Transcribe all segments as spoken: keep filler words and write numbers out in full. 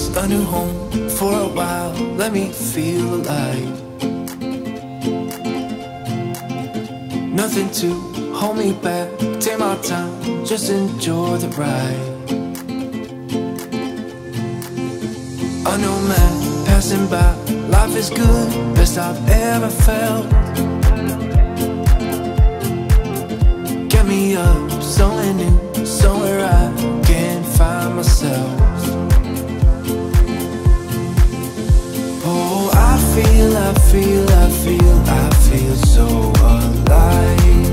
just a new home for a while. Let me feel alive. Nothing to hold me back. Take my time, just enjoy the ride. A new man passing by. Life is good, best I've ever felt. Get me up, somewhere new, somewhere I can find myself. Oh, I feel, I feel, I feel, I feel so alive.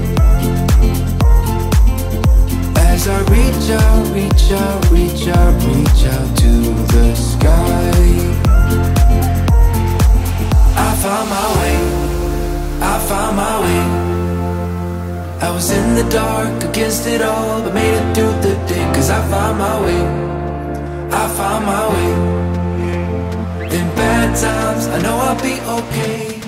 As I reach out, reach out, reach out, reach out to the sky. I found my way, I found my way. I was in the dark, against it all, but made it through the day. Cause I found my way, I found my way. In bad times, I know I'll be okay.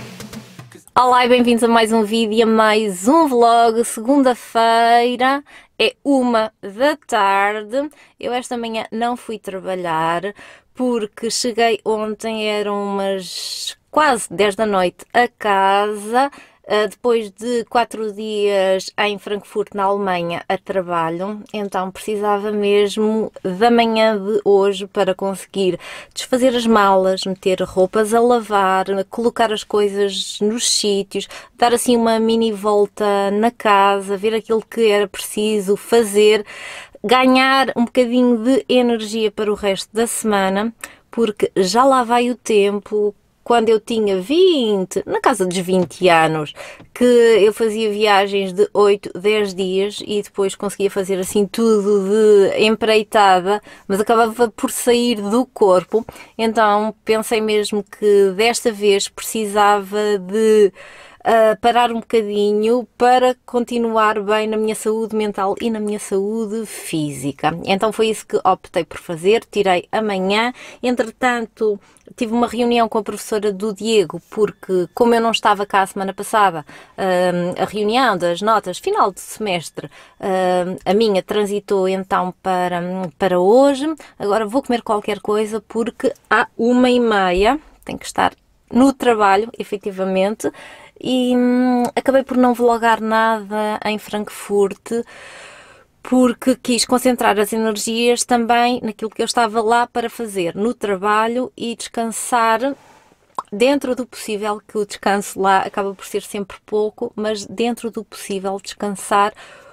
Olá e bem-vindos a mais um vídeo, a mais um vlog. Segunda-feira, é uma da tarde. Eu esta manhã não fui trabalhar porque cheguei ontem, eram umas quase dez da noite a casa. Uh, depois de quatro dias em Frankfurt, na Alemanha, a trabalho, então precisava mesmo da manhã de hoje para conseguir desfazer as malas, meter roupas a lavar, colocar as coisas nos sítios, dar assim uma mini volta na casa, ver aquilo que era preciso fazer, ganhar um bocadinho de energia para o resto da semana, porque já lá vai o tempo. Quando eu tinha vinte, na casa dos vinte anos, que eu fazia viagens de oito, dez dias e depois conseguia fazer assim tudo de empreitada, mas acabava por sair do corpo. Então pensei mesmo que desta vez precisava de Uh, parar um bocadinho para continuar bem na minha saúde mental e na minha saúde física. Então foi isso que optei por fazer, tirei amanhã. Entretanto, tive uma reunião com a professora do Diego, porque como eu não estava cá a semana passada, uh, a reunião das notas final de semestre, uh, a minha transitou então para, para hoje. Agora vou comer qualquer coisa porque há uma e meia tenho que estar no trabalho, efetivamente. E hum, acabei por não vlogar nada em Frankfurt porque quis concentrar as energias também naquilo que eu estava lá para fazer, no trabalho, e descansar dentro do possível, que o descanso lá acaba por ser sempre pouco, mas dentro do possível descansar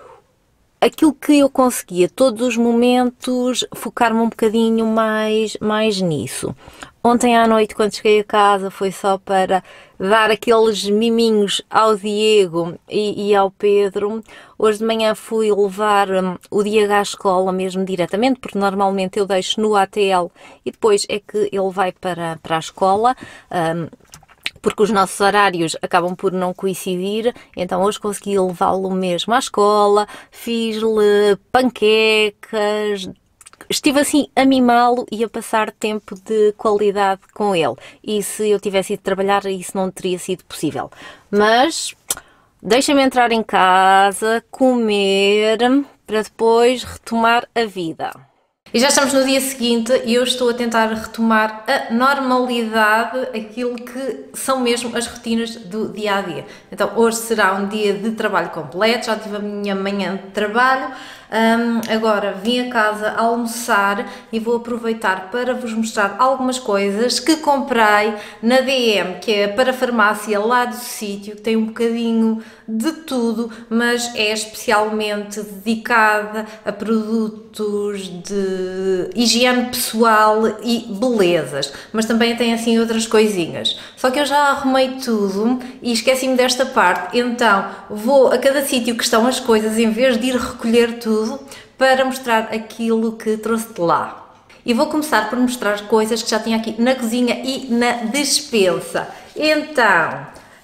aquilo que eu conseguia, todos os momentos, focar-me um bocadinho mais, mais nisso. Ontem à noite, quando cheguei a casa, foi só para dar aqueles miminhos ao Diego e, e ao Pedro. Hoje de manhã fui levar um, o Diego à escola mesmo diretamente, porque normalmente eu deixo no A T L e depois é que ele vai para, para a escola. Um, porque os nossos horários acabam por não coincidir, então hoje consegui levá-lo mesmo à escola, fiz-lhe panquecas, estive assim a mimá-lo e a passar tempo de qualidade com ele. E se eu tivesse ido trabalhar, isso não teria sido possível. Mas deixa-me entrar em casa, comer, para depois retomar a vida. E já estamos no dia seguinte e eu estou a tentar retomar a normalidade, aquilo que são mesmo as rotinas do dia a dia. Então hoje será um dia de trabalho completo, já tive a minha manhã de trabalho. Um, agora vim a casa almoçar e vou aproveitar para vos mostrar algumas coisas que comprei na D M, que é para a farmácia lá do sítio, que tem um bocadinho de tudo, mas é especialmente dedicada a produtos de higiene pessoal e belezas, mas também tem assim outras coisinhas. Só que eu já arrumei tudo e esqueci-me desta parte, então vou a cada sítio que estão as coisas, em vez de ir recolher tudo, para mostrar aquilo que trouxe de lá. E vou começar por mostrar coisas que já tinha aqui na cozinha e na despensa. Então,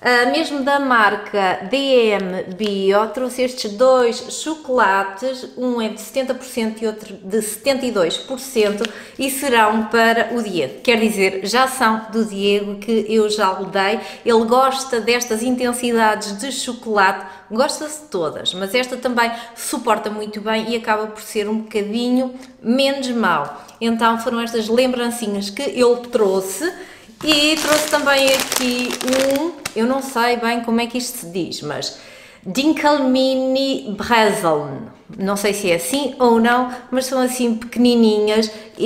Uh, mesmo da marca D M Bio, trouxe estes dois chocolates, um é de setenta por cento e outro de setenta e dois por cento, e serão para o Diego. Quer dizer, já são do Diego, que eu já lhe dei. Ele gosta destas intensidades de chocolate, gosta-se de todas, mas esta também suporta muito bem e acaba por ser um bocadinho menos mau. Então foram estas lembrancinhas que ele trouxe. E trouxe também aqui um, eu não sei bem como é que isto se diz, mas Dinkelmini Brezeln. Não sei se é assim ou não, mas são assim pequenininhas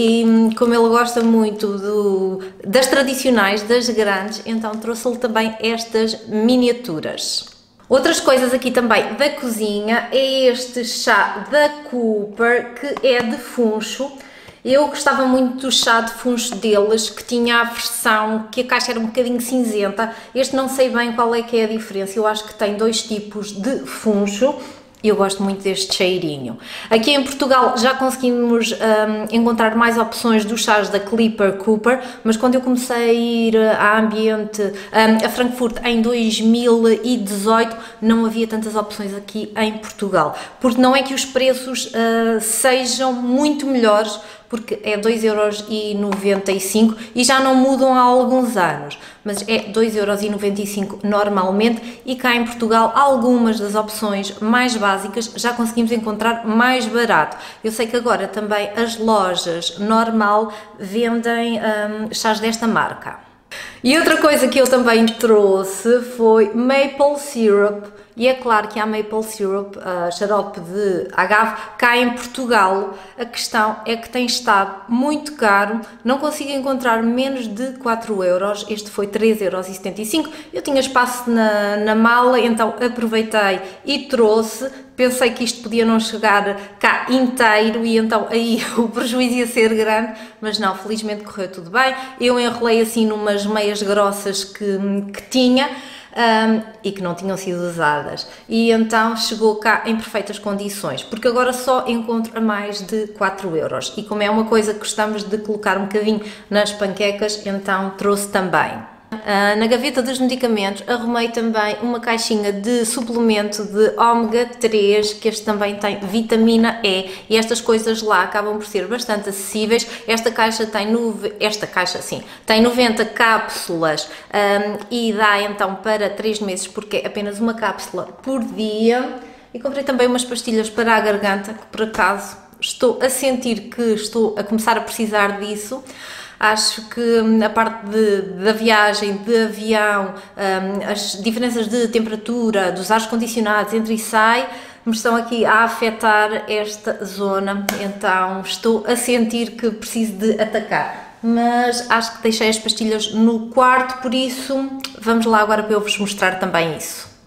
e como ele gosta muito do, das tradicionais, das grandes, então trouxe-lhe também estas miniaturas. Outras coisas aqui também da cozinha é este chá da Cooper, que é de funcho. Eu gostava muito do chá de funcho deles, que tinha a versão que a caixa era um bocadinho cinzenta. Este não sei bem qual é que é a diferença, eu acho que tem dois tipos de funcho. Eu gosto muito deste cheirinho. Aqui em Portugal já conseguimos um, encontrar mais opções dos chás da Clipper Cooper, mas quando eu comecei a ir a ambiente, um, a Frankfurt em dois mil e dezoito, não havia tantas opções aqui em Portugal. Porque não é que os preços uh, sejam muito melhores, porque é dois euros e noventa e cinco e já não mudam há alguns anos, mas é dois euros e noventa e cinco normalmente, e cá em Portugal algumas das opções mais básicas já conseguimos encontrar mais barato. Eu sei que agora também as lojas normal vendem um, chás desta marca. E outra coisa que eu também trouxe foi Maple Syrup. E é claro que há Maple Syrup, uh, xarope de agave, cá em Portugal. A questão é que tem estado muito caro, não consigo encontrar menos de quatro euros, este foi três euros e setenta e cinco. Eu tinha espaço na, na mala, então aproveitei e trouxe. Pensei que isto podia não chegar cá inteiro e então aí o prejuízo ia ser grande, mas não, felizmente correu tudo bem. Eu enrolei assim numas meias grossas que, que tinha. Um, e que não tinham sido usadas, e então chegou cá em perfeitas condições, porque agora só encontro a mais de quatro euros, e como é uma coisa que gostamos de colocar um bocadinho nas panquecas, então trouxe também. Uh, na gaveta dos medicamentos arrumei também uma caixinha de suplemento de ômega três, que este também tem vitamina E, e estas coisas lá acabam por ser bastante acessíveis. Esta caixa tem nove, esta caixa sim, tem noventa cápsulas um, e dá então para três meses, porque é apenas uma cápsula por dia. E comprei também umas pastilhas para a garganta, que por acaso estou a sentir que estou a começar a precisar disso. Acho que a parte de, da viagem, de avião, um, as diferenças de temperatura, dos ares condicionados, entra e sai, me estão aqui a afetar esta zona, então estou a sentir que preciso de atacar. Mas acho que deixei as pastilhas no quarto, por isso vamos lá agora para eu vos mostrar também isso.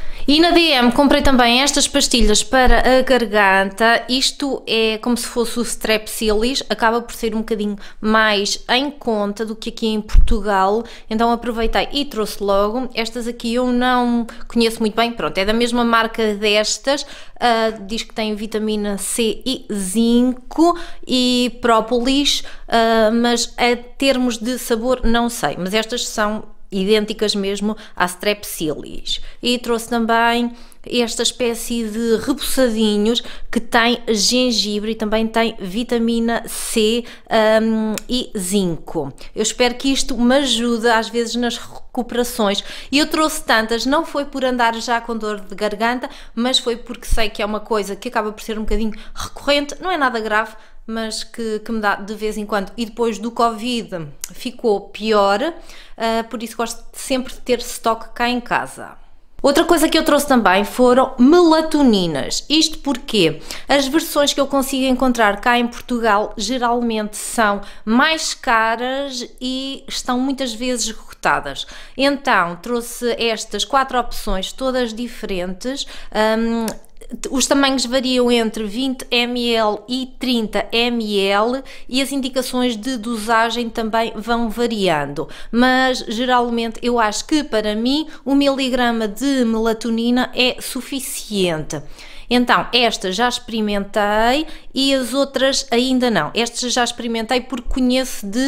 E na D M comprei também estas pastilhas para a garganta. Isto é como se fosse o Strepsilis, acaba por ser um bocadinho mais em conta do que aqui em Portugal, então aproveitei e trouxe logo. Estas aqui eu não conheço muito bem, pronto, é da mesma marca destas, uh, diz que tem vitamina C e zinco e própolis, uh, mas a termos de sabor não sei, mas estas são idênticas mesmo à Strepsilis. E trouxe também esta espécie de repousadinhos que tem gengibre e também tem vitamina C um, e zinco. Eu espero que isto me ajude às vezes nas recuperações. E eu trouxe tantas, não foi por andar já com dor de garganta, mas foi porque sei que é uma coisa que acaba por ser um bocadinho recorrente, não é nada grave, mas que, que me dá de vez em quando, e depois do Covid ficou pior, uh, por isso gosto sempre de ter estoque cá em casa. Outra coisa que eu trouxe também foram melatoninas. Isto porque as versões que eu consigo encontrar cá em Portugal geralmente são mais caras e estão muitas vezes esgotadas. Então trouxe estas quatro opções, todas diferentes. Um, Os tamanhos variam entre vinte mililitros e trinta mililitros e as indicações de dosagem também vão variando, mas geralmente eu acho que para mim um miligrama de melatonina é suficiente. Então, esta já experimentei e as outras ainda não. Estas já experimentei porque conheço de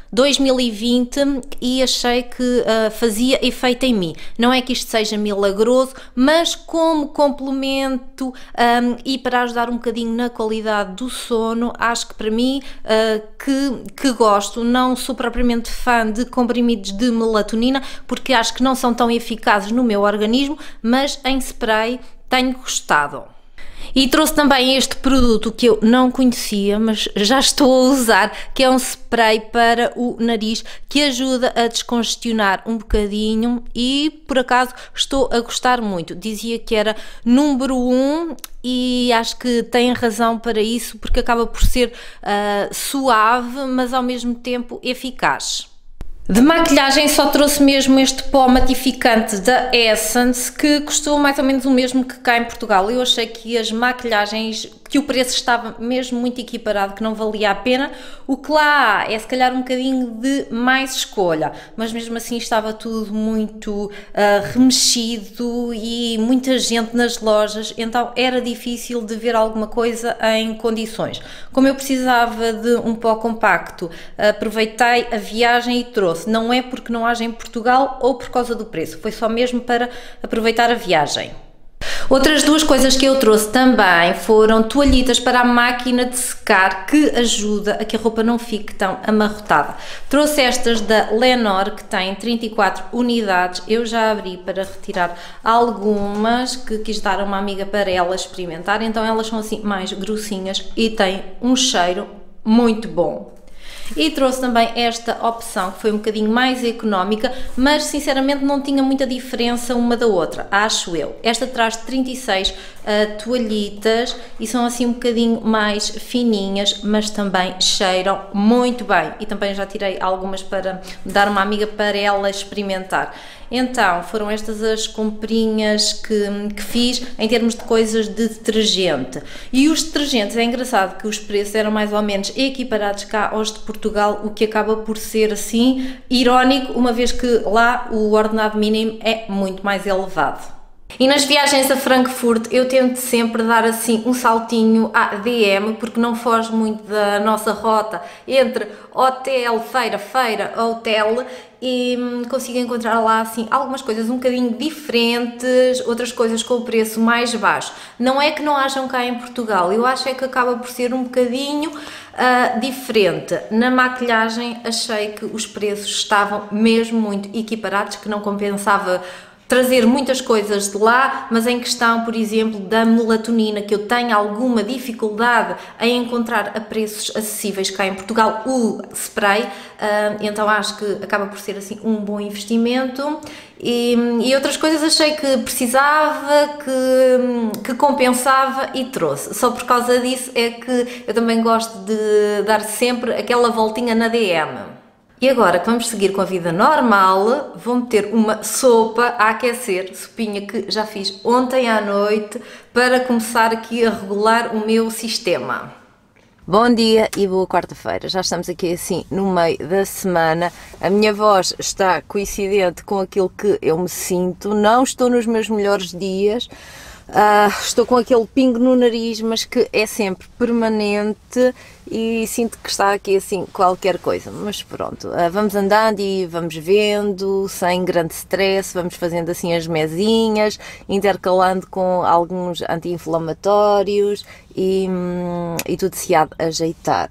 dois mil e vinte e achei que uh, fazia efeito em mim. Não é que isto seja milagroso, mas como complemento um, e para ajudar um bocadinho na qualidade do sono, acho que para mim, uh, que, que gosto, não sou propriamente fã de comprimidos de melatonina, porque acho que não são tão eficazes no meu organismo, mas em spray tenho gostado. E trouxe também este produto que eu não conhecia, mas já estou a usar, que é um spray para o nariz que ajuda a descongestionar um bocadinho e por acaso estou a gostar muito. Dizia que era número um e acho que tem razão para isso, porque acaba por ser uh, suave, mas ao mesmo tempo eficaz. De maquilhagem só trouxe mesmo este pó matificante da Essence, que custou mais ou menos o mesmo que cá em Portugal. Eu achei que as maquilhagens, que o preço estava mesmo muito equiparado, que não valia a pena. O que lá há é se calhar um bocadinho de mais escolha, mas mesmo assim estava tudo muito uh, remexido e muita gente nas lojas, então era difícil de ver alguma coisa em condições. Como eu precisava de um pó compacto, aproveitei a viagem e trouxe. Não é porque não haja em Portugal ou por causa do preço, foi só mesmo para aproveitar a viagem. Outras duas coisas que eu trouxe também foram toalhitas para a máquina de secar, que ajuda a que a roupa não fique tão amarrotada. Trouxe estas da Lenor, que têm trinta e quatro unidades, eu já abri para retirar algumas, que quis dar a uma amiga para ela experimentar, então elas são assim mais grossinhas e têm um cheiro muito bom. E trouxe também esta opção que foi um bocadinho mais económica, mas sinceramente não tinha muita diferença uma da outra, acho eu. Esta traz trinta e seis uh, toalhitas e são assim um bocadinho mais fininhas, mas também cheiram muito bem. E também já tirei algumas para dar uma amiga para ela experimentar. Então, foram estas as comprinhas que, que fiz em termos de coisas de detergente. E os detergentes, é engraçado que os preços eram mais ou menos equiparados cá aos de Portugal, o que acaba por ser assim irónico, uma vez que lá o ordenado mínimo é muito mais elevado. E nas viagens a Frankfurt eu tento sempre dar assim um saltinho à D M, porque não foge muito da nossa rota entre hotel, feira, feira, hotel, e hum, consigo encontrar lá assim algumas coisas um bocadinho diferentes, outras coisas com o preço mais baixo. Não é que não hajam cá em Portugal, eu acho é que acaba por ser um bocadinho uh, diferente. Na maquilhagem achei que os preços estavam mesmo muito equiparados, que não compensava trazer muitas coisas de lá, mas em questão, por exemplo, da melatonina, que eu tenho alguma dificuldade em encontrar a preços acessíveis cá em Portugal, o spray, uh, então acho que acaba por ser assim um bom investimento. E, e outras coisas achei que precisava, que, que compensava e trouxe. Só por causa disso é que eu também gosto de dar sempre aquela voltinha na D M. E agora que vamos seguir com a vida normal, vou meter uma sopa a aquecer, sopinha que já fiz ontem à noite, para começar aqui a regular o meu sistema. Bom dia e boa quarta-feira, já estamos aqui assim no meio da semana, a minha voz está coincidente com aquilo que eu me sinto, não estou nos meus melhores dias, uh, estou com aquele pingo no nariz, mas que é sempre permanente e sinto que está aqui assim qualquer coisa, mas pronto, uh, vamos andando e vamos vendo, sem grande stress, vamos fazendo assim as mesinhas, intercalando com alguns anti-inflamatórios e, hum, e tudo se há de ajeitar.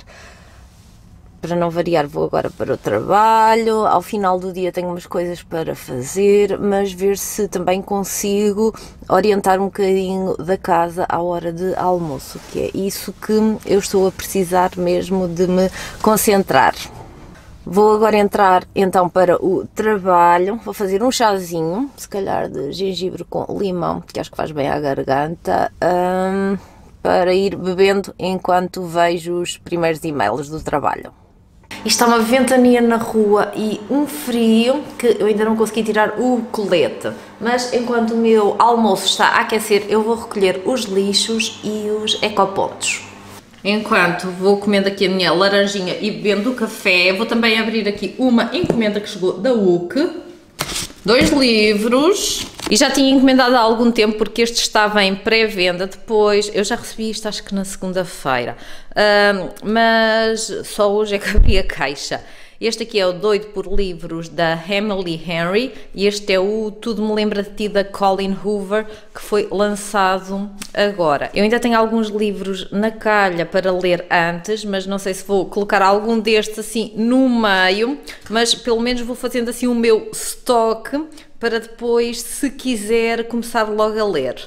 Para não variar, vou agora para o trabalho, ao final do dia tenho umas coisas para fazer, mas ver se também consigo orientar um bocadinho da casa à hora de almoço, que é isso que eu estou a precisar mesmo de me concentrar. Vou agora entrar então para o trabalho, vou fazer um chazinho, se calhar de gengibre com limão, que acho que faz bem à garganta, hum, para ir bebendo enquanto vejo os primeiros e-mails do trabalho. E está uma ventania na rua e um frio que eu ainda não consegui tirar o colete, mas enquanto o meu almoço está a aquecer eu vou recolher os lixos e os ecopontos. Enquanto vou comendo aqui a minha laranjinha e bebendo o café, vou também abrir aqui uma encomenda que chegou da U C, dois livros. E já tinha encomendado há algum tempo porque este estava em pré-venda, depois eu já recebi isto acho que na segunda-feira, uh, mas só hoje é que abri a caixa. Este aqui é o Doido por Livros da Emily Henry e este é o Tudo Me Lembra de Ti da Colleen Hoover, que foi lançado agora. Eu ainda tenho alguns livros na calha para ler antes, mas não sei se vou colocar algum destes assim no meio, mas pelo menos vou fazendo assim o meu estoque para depois, se quiser, começar logo a ler.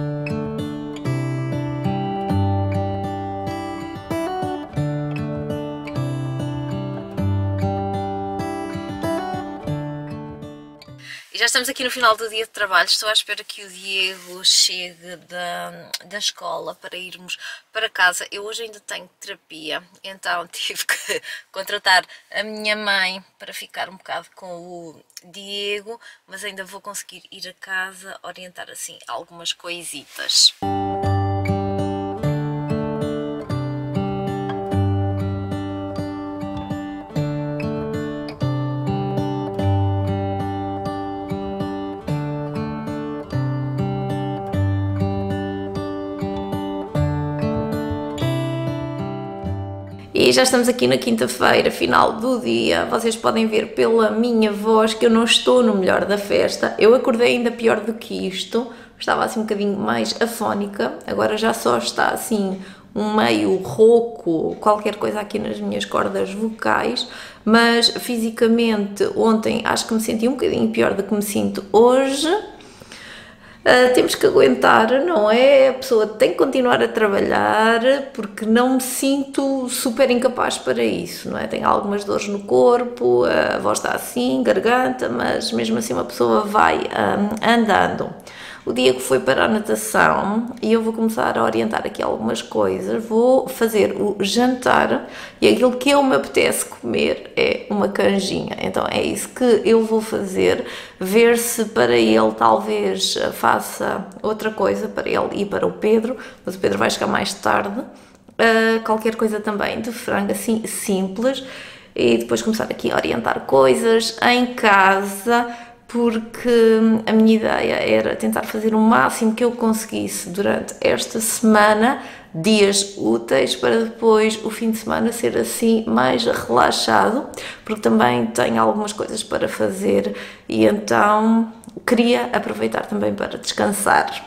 Já estamos aqui no final do dia de trabalho, estou à espera que o Diego chegue da, da escola para irmos para casa. Eu hoje ainda tenho terapia, então tive que contratar a minha mãe para ficar um bocado com o Diego, mas ainda vou conseguir ir a casa, orientar assim algumas coisitas. E já estamos aqui na quinta-feira, final do dia. Vocês podem ver pela minha voz que eu não estou no melhor da festa. Eu acordei ainda pior do que isto, estava assim um bocadinho mais afónica, agora já só está assim um meio rouco, qualquer coisa aqui nas minhas cordas vocais, mas fisicamente ontem acho que me senti um bocadinho pior do que me sinto hoje. Uh, temos que aguentar, não é? A pessoa tem que continuar a trabalhar porque não me sinto super incapaz para isso, não é? Tenho algumas dores no corpo, a voz está assim, garganta, mas mesmo assim uma pessoa vai um, andando. O Diego foi para a natação e eu vou começar a orientar aqui algumas coisas. Vou fazer o jantar e aquilo que eu me apetece comer é uma canjinha. Então é isso que eu vou fazer, ver se para ele talvez faça outra coisa, para ele e para o Pedro, mas o Pedro vai chegar mais tarde. Uh, qualquer coisa também de frango, assim, simples. E depois começar aqui a orientar coisas em casa, porque a minha ideia era tentar fazer o máximo que eu conseguisse durante esta semana, dias úteis, para depois o fim de semana ser assim mais relaxado, porque também tenho algumas coisas para fazer e então queria aproveitar também para descansar.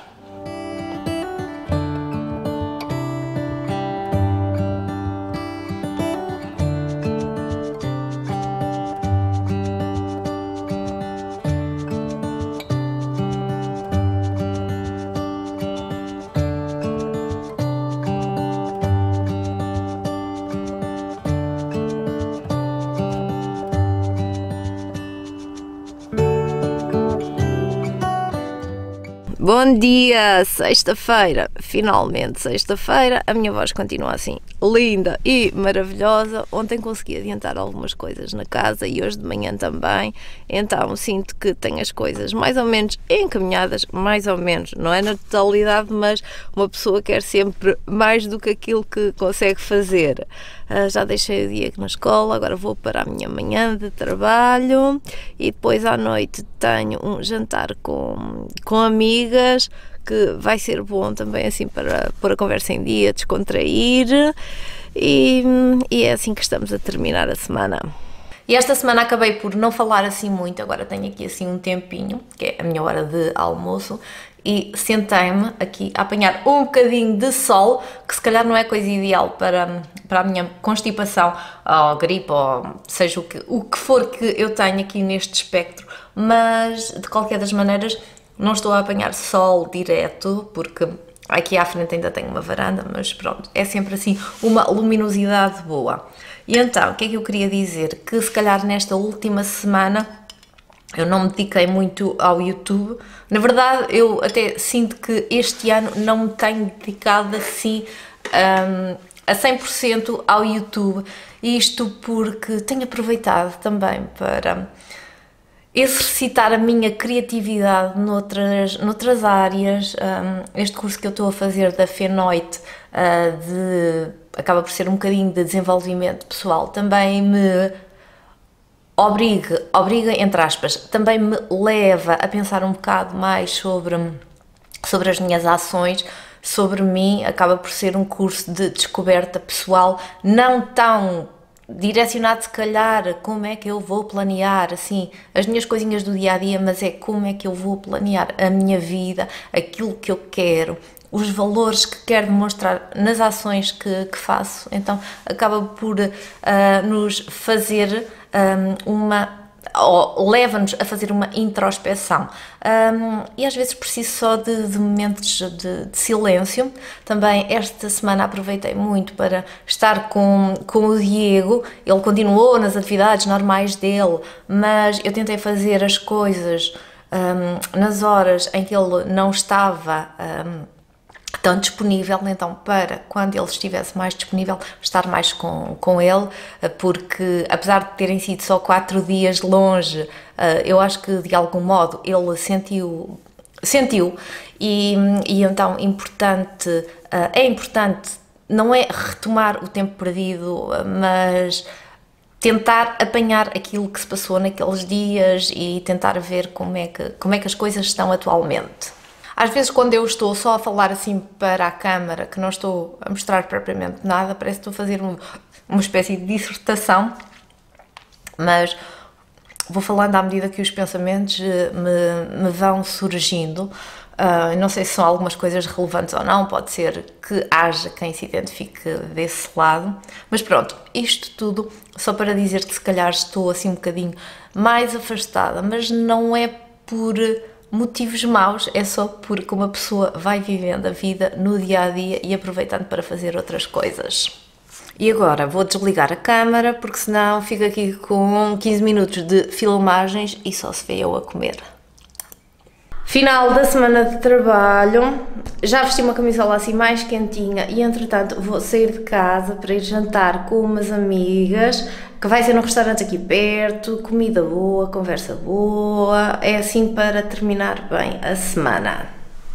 Bom dia, sexta-feira, finalmente sexta-feira, a minha voz continua assim linda e maravilhosa. Ontem consegui adiantar algumas coisas na casa e hoje de manhã também, então sinto que tenho as coisas mais ou menos encaminhadas, mais ou menos, não é na totalidade, mas uma pessoa quer sempre mais do que aquilo que consegue fazer. Uh, já deixei o Diego na escola, agora vou para a minha manhã de trabalho e depois à noite tenho um jantar com, com amigas, que vai ser bom também assim para pôr a conversa em dia, descontrair e, e é assim que estamos a terminar a semana. E esta semana acabei por não falar assim muito, agora tenho aqui assim um tempinho, que é a minha hora de almoço, e sentei-me aqui a apanhar um bocadinho de sol, que se calhar não é coisa ideal para, para a minha constipação, ou gripe, ou seja o que, o que for que eu tenho aqui neste espectro, mas de qualquer das maneiras não estou a apanhar sol direto, porque aqui à frente ainda tenho uma varanda, mas pronto, é sempre assim uma luminosidade boa. E então, o que é que eu queria dizer? Que se calhar nesta última semana eu não me dediquei muito ao YouTube. Na verdade, eu até sinto que este ano não me tenho dedicado assim um, a cem por cento ao YouTube. Isto porque tenho aproveitado também para exercitar a minha criatividade noutras, noutras áreas. Um, este curso que eu estou a fazer da Fenoite, uh, de, acaba por ser um bocadinho de desenvolvimento pessoal, também me obriga, obriga, entre aspas, também me leva a pensar um bocado mais sobre, sobre as minhas ações, sobre mim. Acaba por ser um curso de descoberta pessoal, não tão direcionado se calhar a como é que eu vou planear assim as minhas coisinhas do dia a dia, mas é como é que eu vou planear a minha vida, aquilo que eu quero, os valores que quero demonstrar nas ações que, que faço. Então acaba por uh, nos fazer um, uma ou leva-nos a fazer uma introspeção, um, e às vezes preciso só de, de momentos de, de silêncio. Também esta semana aproveitei muito para estar com, com o Diego. Ele continuou nas atividades normais dele, mas eu tentei fazer as coisas um, nas horas em que ele não estava um, tão disponível, então para quando ele estivesse mais disponível estar mais com, com ele, porque apesar de terem sido só quatro dias longe, eu acho que de algum modo ele sentiu, sentiu e, e então importante, é importante, não é retomar o tempo perdido, mas tentar apanhar aquilo que se passou naqueles dias e tentar ver como é que, como é que as coisas estão atualmente. Às vezes, quando eu estou só a falar assim para a câmara, que não estou a mostrar propriamente nada, parece que estou a fazer um, uma espécie de dissertação, mas vou falando à medida que os pensamentos me, me vão surgindo. Uh, não sei se são algumas coisas relevantes ou não, pode ser que haja quem se identifique desse lado, mas pronto, isto tudo só para dizer que se calhar estou assim um bocadinho mais afastada, mas não é por motivos maus, é só porque uma pessoa vai vivendo a vida no dia-a-dia e aproveitando para fazer outras coisas. E agora vou desligar a câmara, porque senão fico aqui com quinze minutos de filmagens e só se vê eu a comer. Final da semana de trabalho, já vesti uma camisola assim mais quentinha e entretanto vou sair de casa para ir jantar com umas amigas, que vai ser num restaurante aqui perto, comida boa, conversa boa, é assim para terminar bem a semana.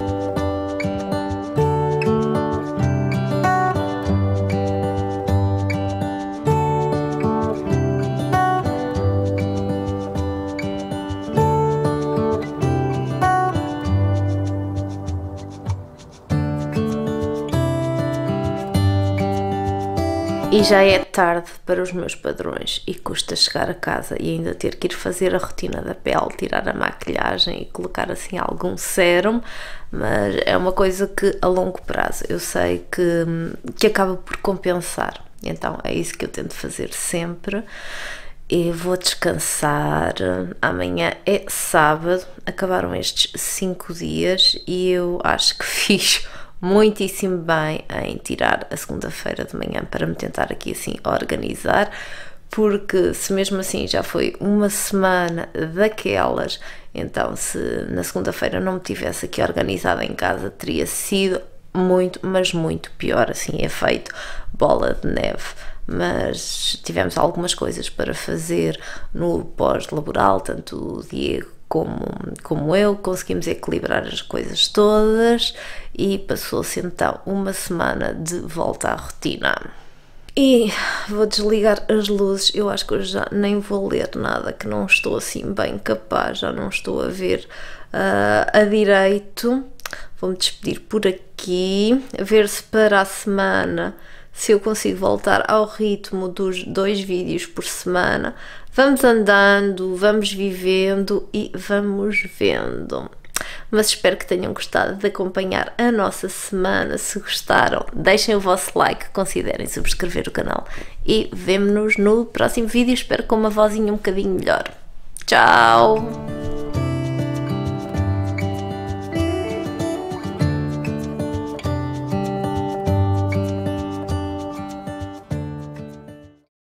E já é tarde para os meus padrões e custa chegar a casa e ainda ter que ir fazer a rotina da pele, tirar a maquilhagem e colocar assim algum sérum, mas é uma coisa que a longo prazo eu sei que, que acaba por compensar, então é isso que eu tento fazer sempre. E vou descansar, amanhã é sábado, acabaram estes cinco dias e eu acho que fiz muitíssimo bem em tirar a segunda-feira de manhã para me tentar aqui assim organizar, porque se mesmo assim já foi uma semana daquelas, então se na segunda-feira não me tivesse aqui organizada em casa teria sido muito, mas muito pior, assim, efeito bola de neve. Mas tivemos algumas coisas para fazer no pós-laboral, tanto o Diego como, como eu, conseguimos equilibrar as coisas todas e passou-se então uma semana de volta à rotina. E vou desligar as luzes, eu acho que eu já nem vou ler nada, que não estou assim bem capaz, já não estou a ver uh, a direito. Vou-me despedir por aqui, ver se para a semana se eu consigo voltar ao ritmo dos dois vídeos por semana. Vamos andando, vamos vivendo e vamos vendo. Mas espero que tenham gostado de acompanhar a nossa semana. Se gostaram, deixem o vosso like, considerem subscrever o canal e vemo-nos no próximo vídeo, espero com uma vozinha um bocadinho melhor. Tchau!